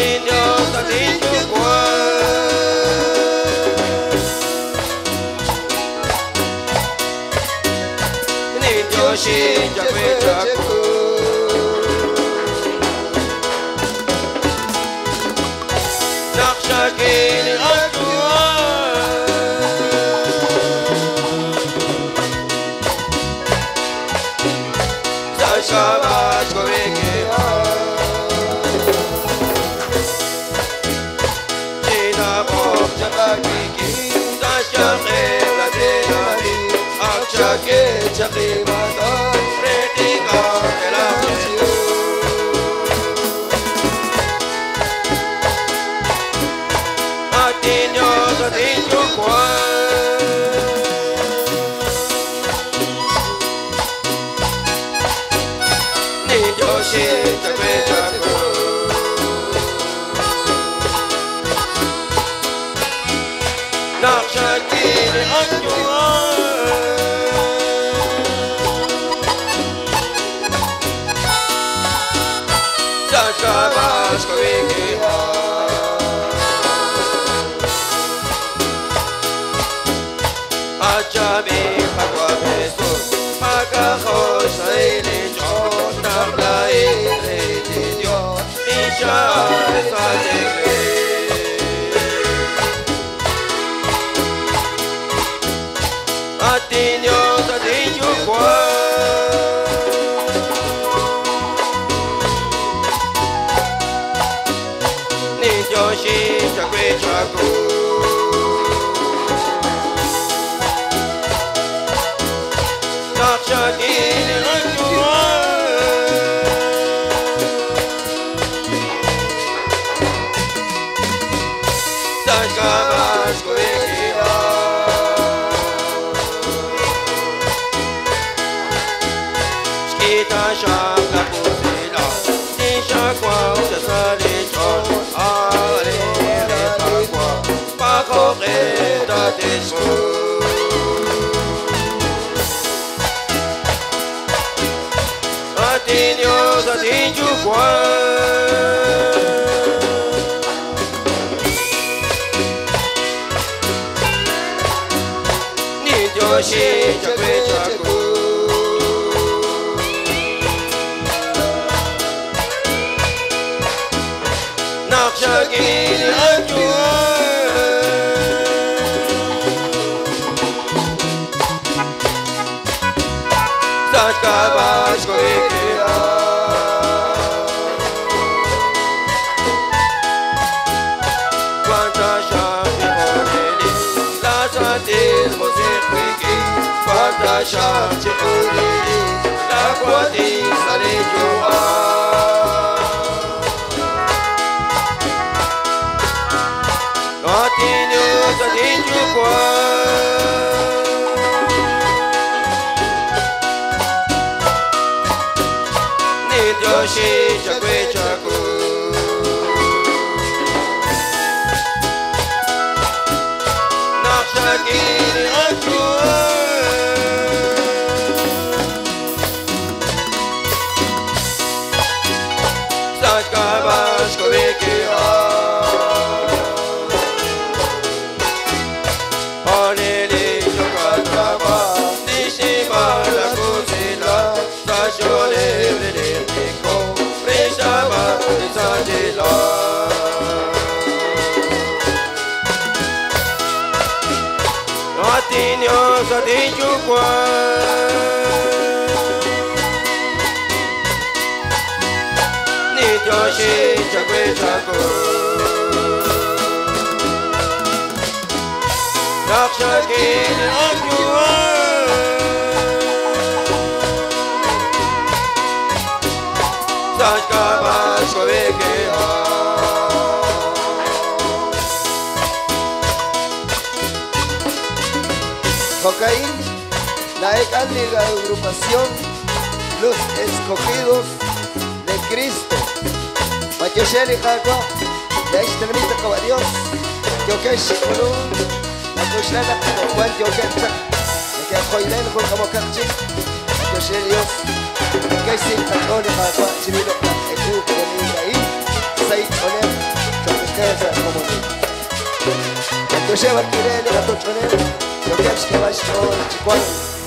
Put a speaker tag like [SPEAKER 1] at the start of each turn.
[SPEAKER 1] tin Dios ta tin Chúa qua tin Dios xin cho quê cha cô nắc sa kia ni anh Chúa sa sa ba cho quê kia Chake chake mata reti ka kela siu atinyo satinyo kwa ni joshi chake chako nakshaki ni anjua Shabbat Kovikia Achabi Pakwa Peso Makaho Saili Chon Tablai Redidio Nisha Sadekwe Atinyo Satinyo Kwa Yoshi chakwe chako Nakshaki ni anjua Sankabash koekia Shkita sham la pusila Nisha kwa utasali chon Atinyo satinyo kwa Ni joshi chakwe chako Nakshaki ni anjua Sakabash koekia Quanta sham chihoneli La satil mosir kwiki Quanta sham chihoneli La kwati sali jua Atinyo satinyo kwa Yoshi chakwe chako Nakshaki ni anjua Sankabash koekia Oneli chokatrava Nishima la kusila Sashone vredetiko Preshava nisajila Atinyo satinyo kwa Ni joshi chakwe chako Nakshaki ni anjua Sankabash koekia
[SPEAKER 2] Jocaín, la la agrupación Los Escogidos de Cristo. Mayosheri Jagua, de Ishtamita Cabadios, Yokesh Kulun, la Kushlana, Juan Yokecha, que Joylen con Kamokachi, Yosherios, Yokesh Jagua, Jagua, Chivilo, Eku, Komi, Sai, Olem. Yo llevo el pirel y la tochonel, yo que es que va a estar chicuán.